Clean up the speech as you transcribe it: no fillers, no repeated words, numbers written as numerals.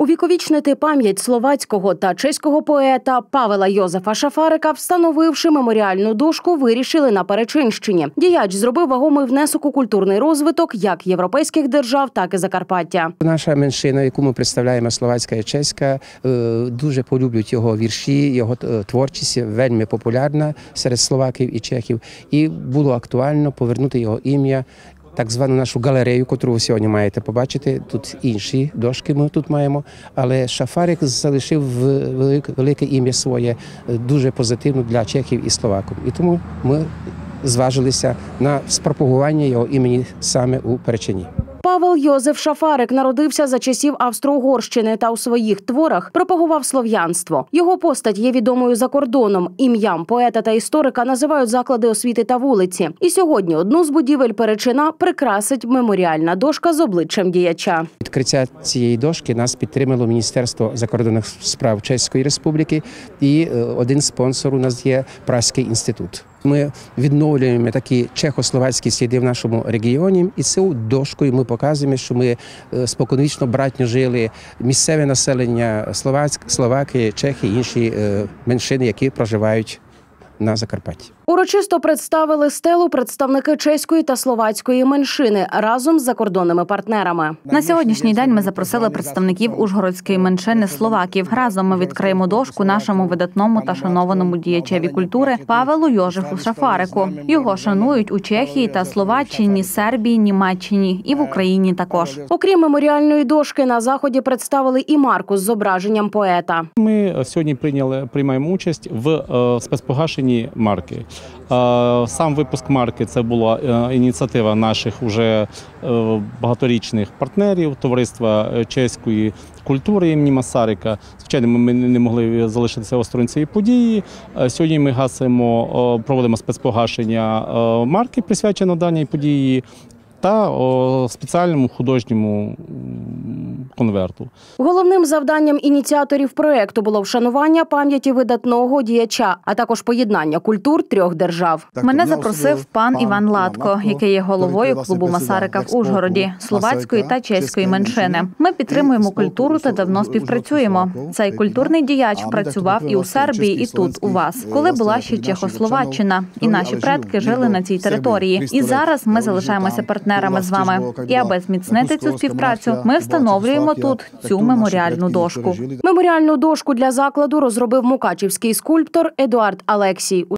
Увіковічнити пам'ять словацького та чеського поета Павела Йозефа Шафарика, встановивши меморіальну дошку, вирішили на Перечинщині. Діяч зробив вагомий внесок у культурний розвиток як європейських держав, так і Закарпаття. Наша меншина, яку ми представляємо, словацька і чеська, дуже полюблюють його вірші, його творчість вельми популярна серед словаків і чехів. І було актуально повернути його ім'я, так звану нашу галерею, яку ви сьогодні маєте побачити. Тут інші дошки ми тут маємо, але Шафарик залишив велике ім'я своє, дуже позитивно для чехів і словаків. І тому ми зважилися на спропагування його імені саме у Перечині. Павел Йозеф Шафарик народився за часів Австро-Угорщини та у своїх творах пропагував слов'янство. Його постать є відомою за кордоном. Ім'ям поета та історика називають заклади освіти та вулиці. І сьогодні одну з будівель Перечина прикрасить меморіальна дошка з обличчям діяча. Відкриття цієї дошки нас підтримало Міністерство закордонних справ Чеської Республіки, і один спонсор у нас є Празький інститут. Ми відновлюємо такі чехословацькі сліди в нашому регіоні, і цю дошкою ми показуємо, що ми споконвічно братньо жили, місцеве населення, словаки, чехи, інші меншини, які проживають на Закарпатті. Урочисто представили стелу представники чеської та словацької меншини разом з закордонними партнерами. На сьогоднішній день ми запросили представників ужгородської меншини словаків. Разом ми відкриємо дошку нашому видатному та шанованому діячеві культури Павелу Йожефу Шафарику. Його шанують у Чехії та Словаччині, Сербії, Німеччині і в Україні також. Окрім меморіальної дошки, на заході представили і марку з зображенням поета. Ми сьогодні приймаємо участь в спецпогашенні марки. Сам випуск марки – це була ініціатива наших уже багаторічних партнерів, товариства чеської культури імені Масарика. Звичайно, ми не могли залишитися осторонь цієї події. Сьогодні ми проводимо спецпогашення марки, присвячено даній події, та спеціальному художньому конверту. Головним завданням ініціаторів проєкту було вшанування пам'яті видатного діяча, а також поєднання культур трьох держав. Мене запросив пан Іван Латко, який є головою клубу Масарика в Ужгороді, словацької та чеської меншини. Ми підтримуємо культуру та давно співпрацюємо. Цей культурний діяч працював і у Сербії, і тут, у вас, коли була ще Чехословаччина. І наші предки жили на цій території. І зараз ми залишаємося партнерами з вами. І аби зміцнити цю співпрацю, ми встановлюємо тут цю меморіальну дошку. Меморіальну дошку для закладу розробив мукачівський скульптор Едуард Алексій.